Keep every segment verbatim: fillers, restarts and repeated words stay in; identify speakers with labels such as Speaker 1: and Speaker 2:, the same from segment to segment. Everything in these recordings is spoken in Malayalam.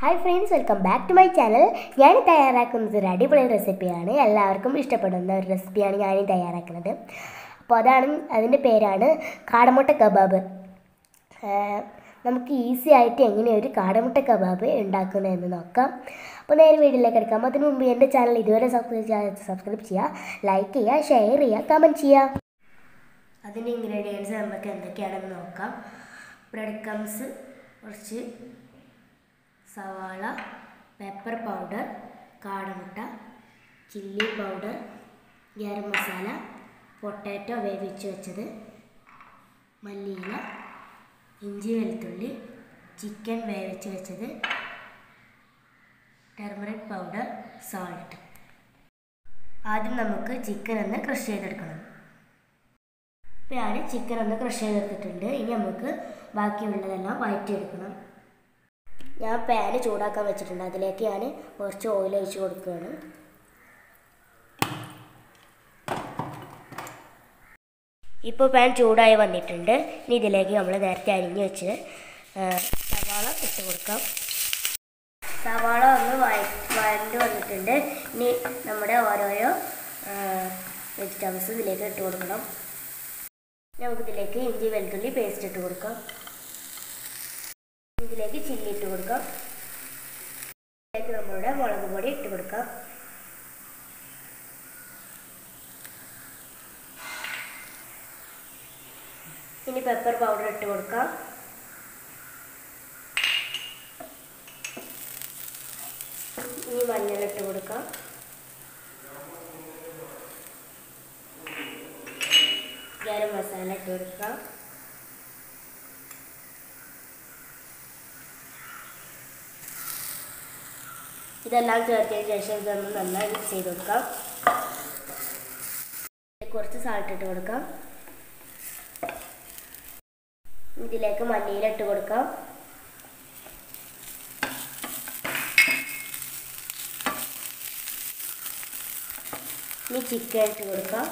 Speaker 1: Hi friends, welcome back to my channel. ഞാൻ തയ്യാറാക്കുന്നത് ഒരു അടിപൊളി റെസിപ്പിയാണ്. എല്ലാവർക്കും ഇഷ്ടപ്പെടുന്ന ഒരു റെസിപ്പിയാണ് ഞാൻ തയ്യാറാക്കുന്നത്. അപ്പോൾ അതാണ്, അതിൻ്റെ പേരാണ് കാടമുട്ട കബാബ്. നമുക്ക് ഈസി ആയിട്ട് എങ്ങനെ ഒരു കാടമുട്ട കബാബ് ഉണ്ടാക്കുന്നതെന്ന് നോക്കാം. അപ്പോൾ നേരെ വീഡിയോയിലേക്ക് എടുക്കാം. അതിന് മുമ്പ് എൻ്റെ ചാനൽ ഇതുവരെ സബ്സ്ക്രൈബ് സബ്സ്ക്രൈബ് ചെയ്യുക, ലൈക്ക് ചെയ്യുക, ഷെയർ ചെയ്യുക, കമൻറ്റ് ചെയ്യുക. അതിൻ്റെ ഇൻഗ്രീഡിയൻസ് നമുക്ക് എന്തൊക്കെയാണെന്ന് നോക്കാം. ബ്രെഡ് ക്രംസ്, കുറച്ച് സവാള, പെപ്പർ പൗഡർ, കാടമുട്ട, chilli powder, garam masala, potato വേവിച്ച് വെച്ചത്, മല്ലിയില, ഇഞ്ചി വെളുത്തുള്ളി, ചിക്കൻ വേവിച്ച് വെച്ചത്, ടർമറിക് പൗഡർ, സാൾട്ട്. ആദ്യം നമുക്ക് ചിക്കൻ ഒന്ന് ക്രഷ് ചെയ്തെടുക്കണം. ഇപ്പോൾ ഞാൻ ചിക്കൻ ഒന്ന് ക്രഷ് ചെയ്തെടുത്തിട്ടുണ്ട്. ഇനി നമുക്ക് ബാക്കിയുള്ളതെല്ലാം വഴറ്റിയെടുക്കണം. ഞാൻ പാന് ചൂടാക്കാൻ വെച്ചിട്ടുണ്ട്. അതിലേക്ക് ഞാൻ കുറച്ച് ഓയിൽ ഒഴിച്ച് കൊടുക്കുകയാണ്. ഇപ്പോൾ പാൻ ചൂടായി വന്നിട്ടുണ്ട്. ഇനി ഇതിലേക്ക് നമ്മൾ നേരത്തെ അരിഞ്ഞ് വെച്ച് സവാള ഇട്ട് കൊടുക്കാം. സവാള ഒന്ന് വഴണ്ട് വന്നിട്ടുണ്ട്. ഇനി നമ്മുടെ ഓരോരോ വെജിറ്റബിൾസ് ഇതിലേക്ക് ഇട്ട് കൊടുക്കണം. നമുക്കിതിലേക്ക് ഇഞ്ചി വെളുത്തുള്ളി പേസ്റ്റ് ഇട്ട് കൊടുക്കാം. ഇതിലേക്ക് ചില്ലി ഇട്ട് കൊടുക്കാം. ഇതിലേക്ക് നമ്മളുടെ മുളക് പൊടി ഇട്ട് കൊടുക്കാം. ഇനി പെപ്പർ പൗഡർ ഇട്ട് കൊടുക്കാം. ഇനി മഞ്ഞൾ ഇട്ട് കൊടുക്കാം. ഗരം മസാല ഇട്ട് കൊടുക്കാം. ഇതെല്ലാം ചേർത്തതിന് ശേഷം ഇതൊന്ന് നന്നായി മിക്സ് ചെയ്ത് കൊടുക്കാം. കുറച്ച് സാൾട്ട് ഇട്ട് കൊടുക്കാം. ഇതിലേക്ക് മല്ലിയില ഇട്ട് കൊടുക്കാം. ഇനി ചിക്കൻ ഇട്ട് കൊടുക്കാം.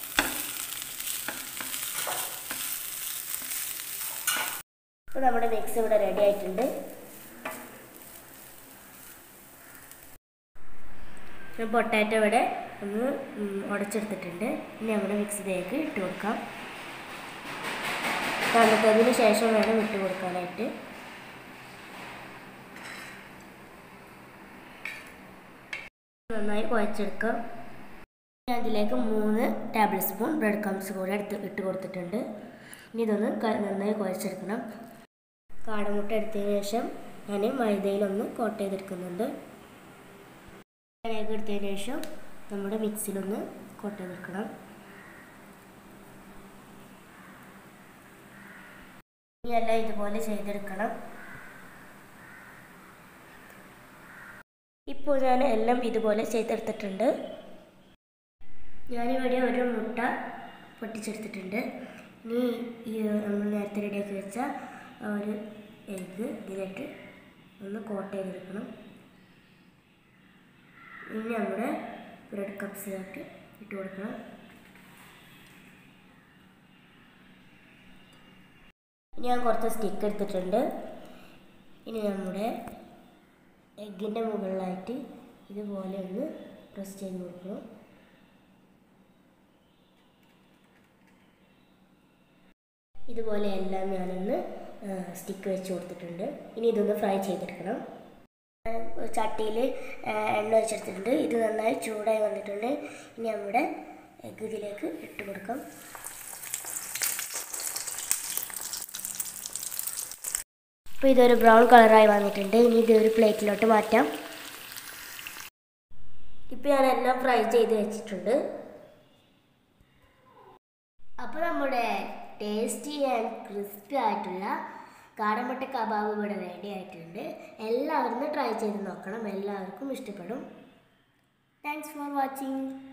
Speaker 1: അപ്പോൾ നമ്മുടെ മിക്സ് ഇവിടെ റെഡി ആയിട്ടുണ്ട്. പൊട്ടാറ്റോ ഇവിടെ ഒന്ന് ഉടച്ചെടുത്തിട്ടുണ്ട്. ഇനി നമ്മുടെ മിക്സിലേക്ക് ഇട്ട് കൊടുക്കാം. തണുത്തതിന് ശേഷം വേണം ഇട്ട് കൊടുക്കാനായിട്ട്. നന്നായി കുഴച്ചെടുക്കാം. ഞാൻ അതിലേക്ക് മൂന്ന് ടേബിൾ സ്പൂൺ ബ്രെഡ് ക്രംസ് കൂടെ എടുത്ത് ഇട്ട് കൊടുത്തിട്ടുണ്ട്. ഇനി ഇതൊന്ന് നന്നായി കുഴച്ചെടുക്കണം. കാടമുട്ട എടുത്തതിന് ശേഷം ഞാൻ മൈദയിലൊന്ന് കോട്ട് ചെയ്തെടുക്കുന്നുണ്ട്. വേഗം എടുത്തതിന് ശേഷം നമ്മുടെ മിക്സിയിലൊന്ന് കോട്ട് ചെയ്തെടുക്കണം. ഇനി എല്ലാം ഇതുപോലെ ചെയ്തെടുക്കണം. ഇപ്പോൾ ഞാൻ എല്ലാം ഇതുപോലെ ചെയ്തെടുത്തിട്ടുണ്ട്. ഞാനിവിടെ ഒരു മുട്ട പൊട്ടിച്ചെടുത്തിട്ടുണ്ട്. ഇനി ഈ നമ്മൾ നേരത്തെ റെഡിയാക്കി വെച്ച ഒരു എഗ്ഗ് ഇതിലേക്ക് ഒന്ന് കോട്ട് ചെയ്തെടുക്കണം. ഇനി നമ്മുടെ ബ്രെഡ് ക്രംസിലേക്ക് ഇട്ട് കൊടുക്കണം. ഇനി ഞാൻ കുറച്ച് സ്റ്റിക്ക് എടുത്തിട്ടുണ്ട്. ഇനി നമ്മുടെ എഗ്ഗിൻ്റെ മുകളിലായിട്ട് ഇതുപോലെ ഒന്ന് പ്രസ് ചെയ്ത് കൊടുക്കണം. ഇതുപോലെ എല്ലാം ഞാനൊന്ന് സ്റ്റിക്ക് വെച്ച് കൊടുത്തിട്ടുണ്ട്. ഇനി ഇതൊന്ന് ഫ്രൈ ചെയ്തെടുക്കണം. ചട്ടിയിൽ എണ്ണ വെച്ചെടുത്തിട്ടുണ്ട്. ഇത് നന്നായി ചൂടായി വന്നിട്ടുണ്ട്. ഇനി നമ്മുടെ എഗ്ഗ് ഇതിലേക്ക് ഇട്ട് കൊടുക്കാം. അപ്പോൾ ഇതൊരു ബ്രൗൺ കളറായി വന്നിട്ടുണ്ട്. ഇനി ഇതൊരു പ്ലേറ്റിലോട്ട് മാറ്റാം. ഇപ്പോൾ ഞാൻ എല്ലാം ഫ്രൈ ചെയ്ത് വെച്ചിട്ടുണ്ട്. അപ്പോൾ നമ്മുടെ ടേസ്റ്റി ആൻഡ് ക്രിസ്പി ആയിട്ടുള്ള കാടമുട്ട കബാബ് ഇവിടെ റെഡി ആയിട്ടുണ്ട്. എല്ലാവരും ട്രൈ ചെയ്ത് നോക്കണം. എല്ലാവർക്കും ഇഷ്ടപ്പെടും. Thanks for watching.